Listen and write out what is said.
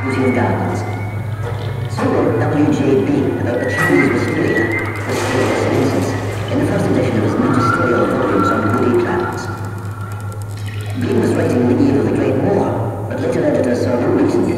Beauty and Gardens. So wrote W.J. Bean about the Chinese wisteria, Wisteria sinensis, in the first edition of his magisterial volumes on woody plants. Bean was writing in the eve of the Great War, but later editors saw no reason